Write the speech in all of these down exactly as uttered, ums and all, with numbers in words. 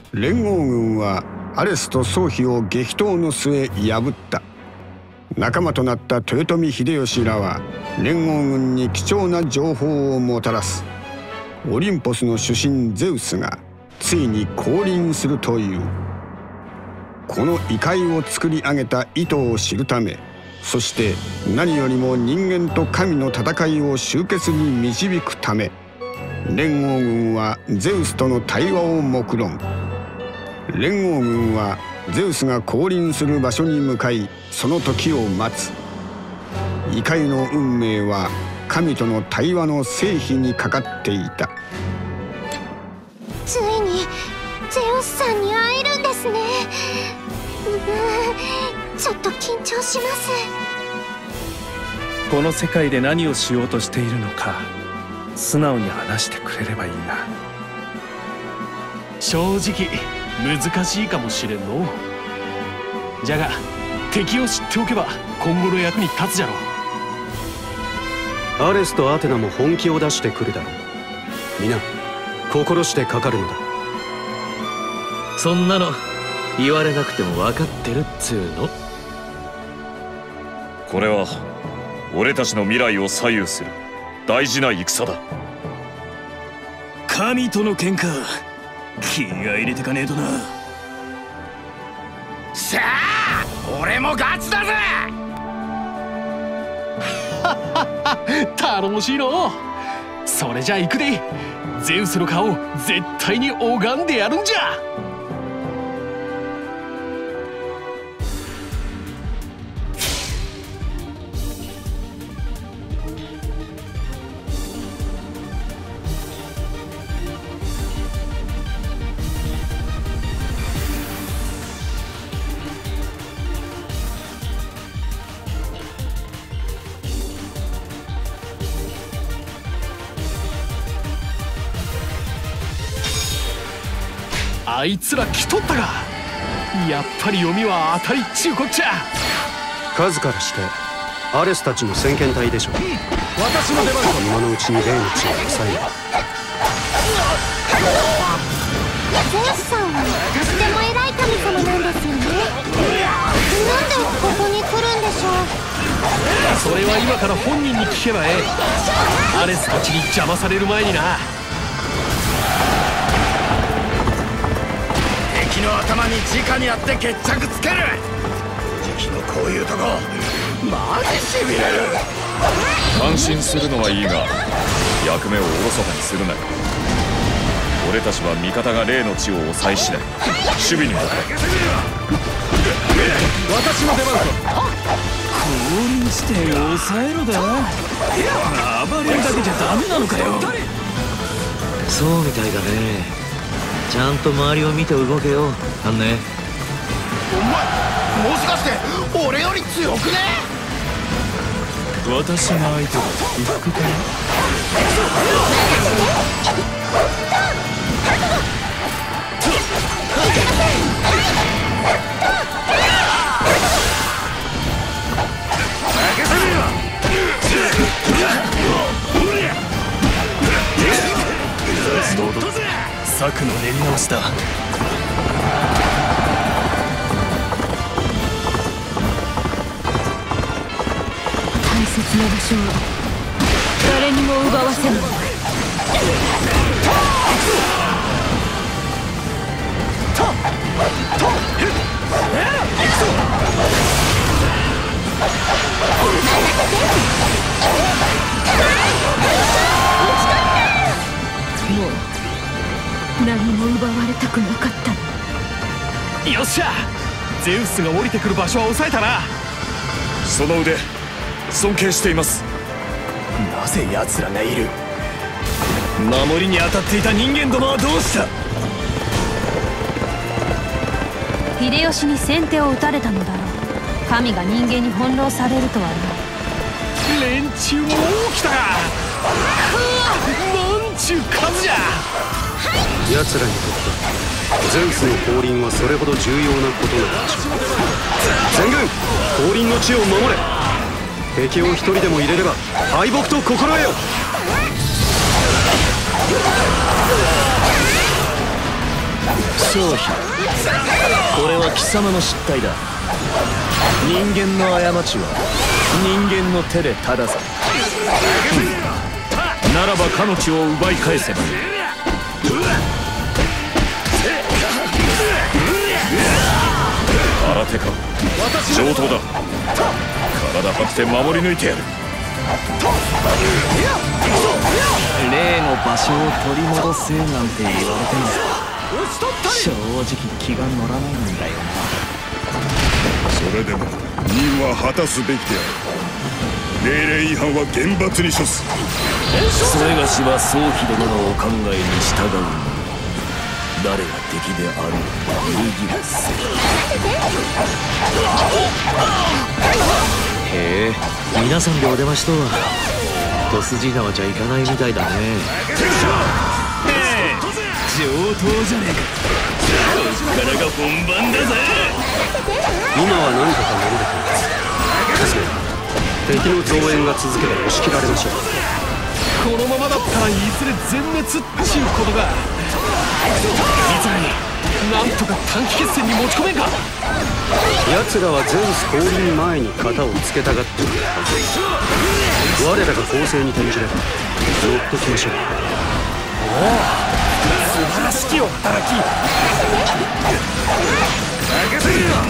連合軍はアレスと宗妃を激闘の末破った。仲間となった豊臣秀吉らは連合軍に貴重な情報をもたらす。オリンポスの主神ゼウスがついに降臨するという。この異界を作り上げた意図を知るため、そして何よりも人間と神の戦いを終結に導くため、連合軍はゼウスとの対話を目論。連合軍はゼウスが降臨する場所に向かい、その時を待つ。異界の運命は神との対話の成否にかかっていた。 ついにゼウスさんに会えるんですね。うーちょっと緊張します。 この世界で何をしようとしているのか素直に話してくれればいいな。 正直難しいかもしれんの。じゃが敵を知っておけば今後の役に立つじゃろう。 アレスとアテナも本気を出してくるだろう。皆心してかかるのだ。 そんなの言われなくても分かってるっつうの。 これは俺たちの未来を左右する大事な戦だ。 神との喧嘩、気合い入れてかねえとな。 さあ俺もガチだぜ。 頼もしいの。それじゃ行くで。ゼウスの顔絶対に拝んでやるんじゃ。あいつら来とったが、やっぱり読みは当たりっちゅうこっちゃ。 数からしてアレスたちの先遣隊でしょう。 私の出番だ。 今のうちに霊の血を抑えよ。 ゼウスさんはとっても偉い神様なんですよね。なんでここに来るんでしょう。 それは今から本人に聞けばええ。アレスたちに邪魔される前にな。 敵の頭に直にあって決着つける。敵のこういうとこマジしびれる。 感心するのはいいが役目をおろそかにするなよ。俺たちは味方が霊の血を抑え次第守備に向かう。 私の出番だ。降臨して抑えろだ。暴れるだけじゃダメなのかよ。 そうみたいだね。ちゃんと周りを見て動けよ、あんね。 お前もしかして俺より強くね？ 私が相手だ。不服かな？策の練り直しだ。 大切な場所は誰にも奪わせない。もう何も奪われたくなかった。 よっしゃ、ゼウスが降りてくる場所は抑えたな。 その腕尊敬しています。 なぜ奴らがいる？守りに当たっていた人間どもはどうした？ 秀吉に先手を打たれたのだろう。神が人間に翻弄されるとはな。 連中も来たか。なんちゅう数じゃ。 奴らにとってゼウスの降臨はそれほど重要なことなのでしょう。全軍降臨の地を守れ。敵を一人でも入れれば敗北と心得よ。 そうひ、これは貴様の失態だ。人間の過ちは人間の手で正せ。ならばかの地を奪い返せばいい。 新手か、上等だ。体張って守り抜いてやる。 例の場所を取り戻せなんて言われても正直気が乗らないんだよな。 それでも任は果たすべきである。命令違反は厳罰に処す。 それがしは宗妃殿のお考えに従うのみ。誰が敵である有義はせ。へえ、皆さんでお出ましとは一筋縄じゃいかないみたいだね。 上等じゃねえか。こっからが本番だぜ。 今は何とかなるべきです。敵の増援が続けば押し切られましょう。 このままだったらいずれ全滅っちゅうことが。実になんとか短期決戦に持ち込めんか。 奴らはゼウス降臨前に型をつけたがっているはず。我らが攻勢に転じれば乗っときましょう。 おお、素晴らしきお働き。任せるよ。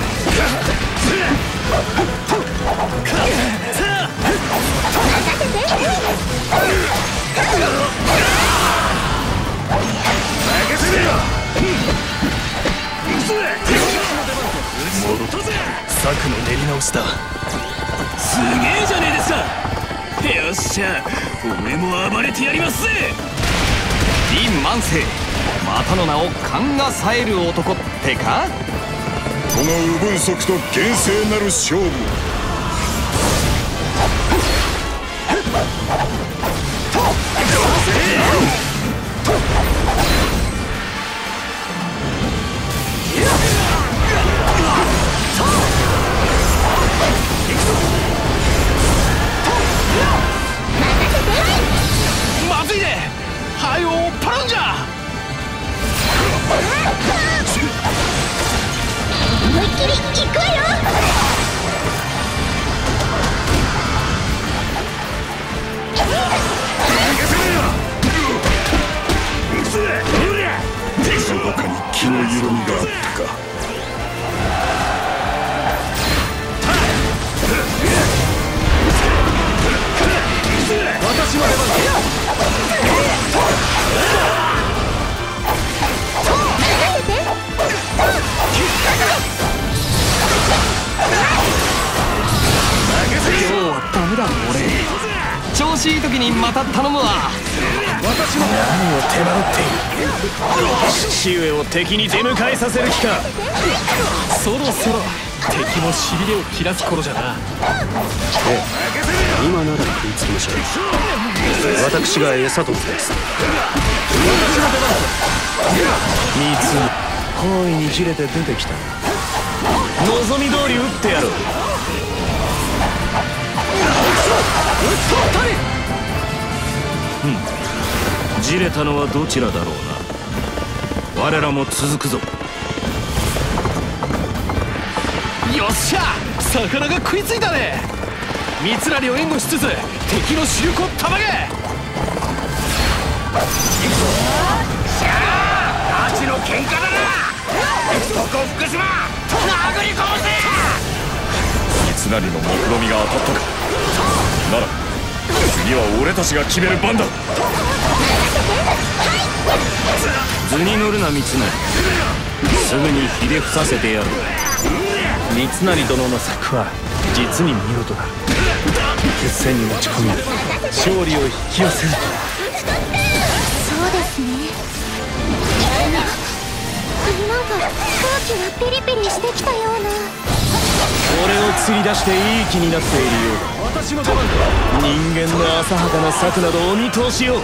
策の練り直しだ。すげえじゃねえですか。よっしゃ、俺も暴れてやりますぜ。 李万世、またの名を勘が冴える男ってか。 この右分足と厳正なる勝負。 まずいね。はい、おっぱらんじゃ。 思いっきり行くわよ。 どこかに気の緩みがあったか。 私の出番今日はダメだ俺。調子いい時にまた頼むわ。 私の何を手間取っている。父上を敵に出迎えさせる気か。そろそろ敵もしびれを切らす頃じゃな。 ええ、今なら食いつきましょう。私が餌とです。 三つ方位にじれて出てきた。望み通り撃ってやろう。うん、じれたのはどちらだろうな。我らも続くぞ。 よっしゃ、魚が食いついたね。三成を援護しつつ敵の主力をたまげ。ガチの喧嘩だな。そこ福島殴り込むぜ。 三成の目論みが当たったか。なら次は俺たちが決める番だ。 図に乗るな三成、すぐにひれ伏させてやる。三成殿の策は実に見事だ。決戦に持ち込み勝利を引き寄せると。 そうですね。なんか空気がピリピリしてきたような。 俺を釣り出していい気になっているようだ。 私の出番だ。 人間の浅はかな策などお見通しよ。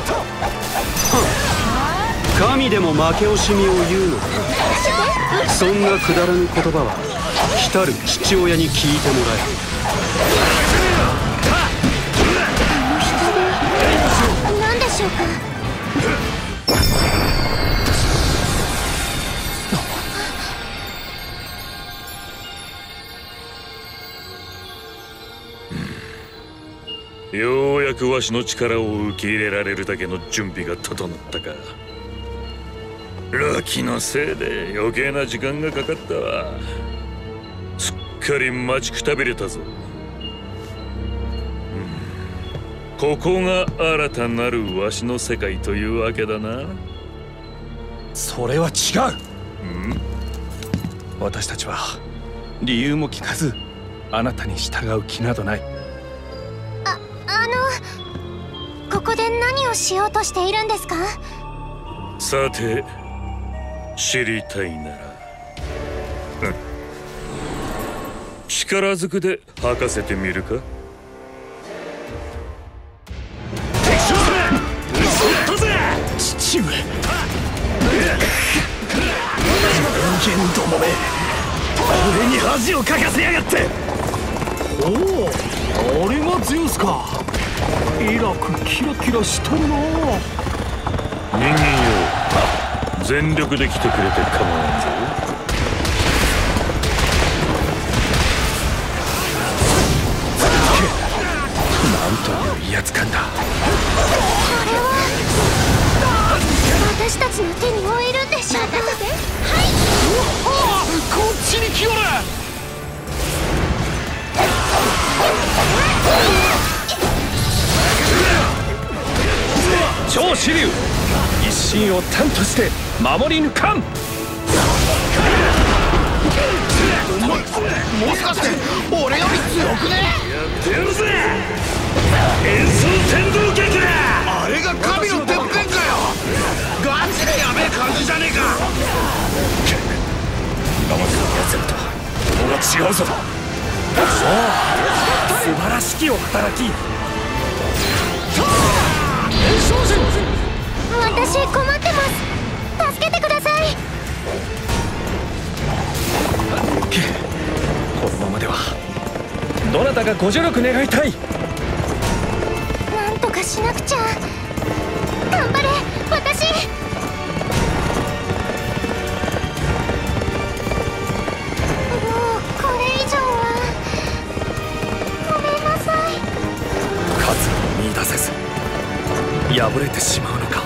神でも負け惜しみを言うのか。そんなくだらぬ言葉は来たる父親に聞いてもらえ。 あの人何でしょうか。 ようやくわしの力を受け入れられるだけの準備が整ったか。ラキのせいで余計な時間がかかったわ。すっかり待ちくたびれたぞ。ここが新たなるわしの世界というわけだな。 それは違う。 うん？ 私たちは理由も聞かずあなたに従う気などない。 あ、あのここで何をしようとしているんですか？ さて知りたいなら、うん、力ずくで吐かせてみるか？ 父上、人間どもめ、俺に恥をかかせやがって。おお、あれがゼウスか。えらくキラキラしとるな。 人間よ、全力で来てくれて構わんぞ。 なんという威圧感だ。 私たちの手に負えるんでしょうか？はい。 こっちに来よる。 超支流、一心を担として守り抜かん。 もしかして俺より強くね？ やってやるぜ。演奏天道劇だ。 あれが神のてっぺんかよ。ガチでやべえ感じじゃねえか。 今までの奴らとここが違うぞ。そう素晴らしきお働き。 私困ってます。助けてください。 このままではどなたかご助力願いたい。 なんとかしなくちゃ。頑張れ私。もうこれ以上はごめんなさい。 数を見出せず敗れてしまうのか。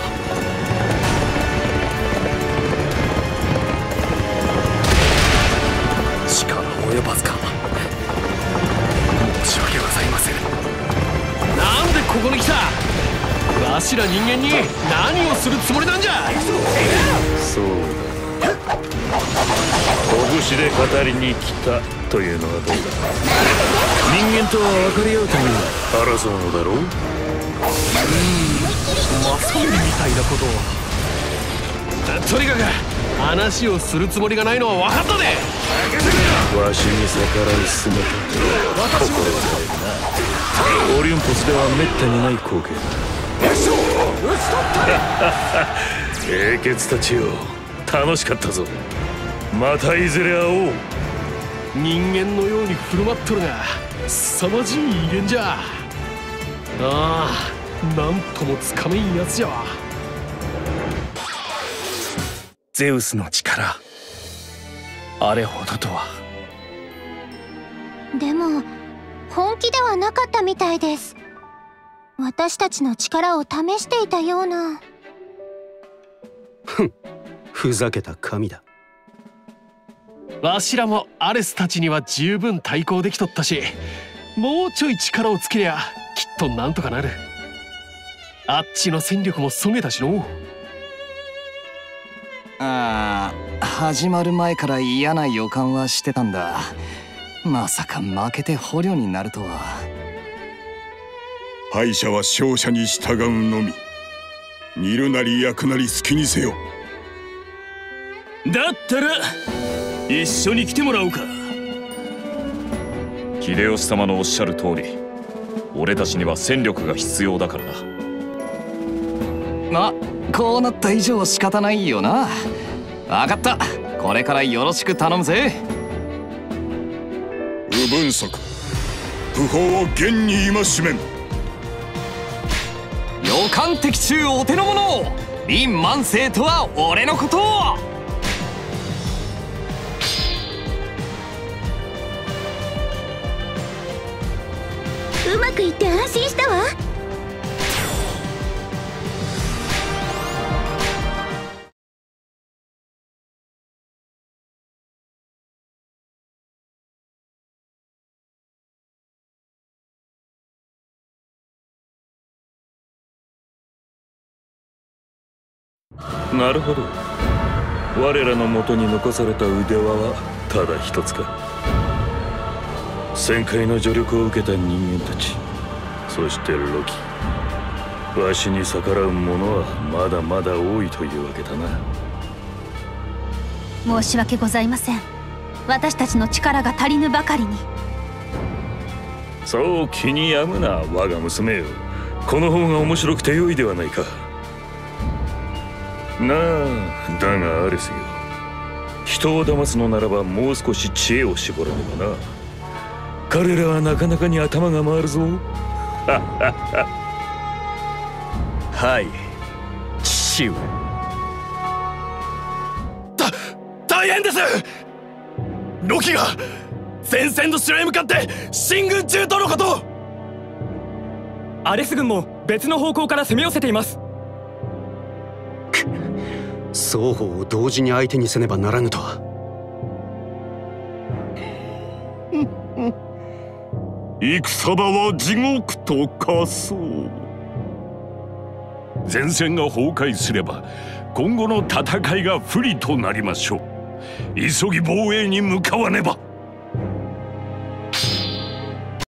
力及ばずか。申し訳ございません。 なんでここに来た？わしら人間に何をするつもりなんじゃ？ そうだ、拳で語りに来たというのはどうだ。人間とは分かり合うために争うのだろう。うん、 まさにみたいなことを。とにかく話をするつもりがないのは分かったで。 わしに逆らう姿、心強いな。オリンポスではめったにない光景だ。英傑たちよ、楽しかったぞ。またいずれ会おう。 人間のように振る舞っとるが凄まじい威厳じゃ。ああ、なんともつかめんやつじゃわ。 ゼウスの力、あれほどとは。 でも本気ではなかったみたいです。私たちの力を試していたような。 ふん、ふざけた神だ。 わしらもアレスたちには十分対抗できとったし、もうちょい力をつけりゃきっとなんとかなる。あっちの戦力もそげたしの。 ああ、始まる前から嫌な予感はしてたんだ。まさか負けて捕虜になるとは。 敗者は勝者に従うのみ。煮るなり焼くなり好きにせよ。 だったら一緒に来てもらおうか。 秀吉様のおっしゃる通り、俺たちには戦力が必要だからな。 まあこうなった以上仕方ないよな。分かった、これからよろしく頼むぜ。 不分則、不法を厳に戒めん。 予感的中お手の物、林万世とは俺のこと。 うまくいって安心したわ。 なるほど。我らの元に残された腕輪はただ一つか。旋回の助力を受けた人間たち、そしてロキ、わしに逆らう者はまだまだ多いというわけだな。 申し訳ございません。私たちの力が足りぬばかりに。 そう気に病むな我が娘よ。この方が面白くて良いではないか。なあ、だがアレスよ、人を騙すのならばもう少し知恵を絞らねばな。彼らはなかなかに頭が回るぞ。 はい、父上。 た大変です。ロキが前線の城へ向かって進軍中とのこと。 アレス軍も別の方向から攻め寄せています。 双方を同時に相手にせねばならぬとは。 戦場は地獄と化そう。 前線が崩壊すれば今後の戦いが不利となりましょう。急ぎ防衛に向かわねば。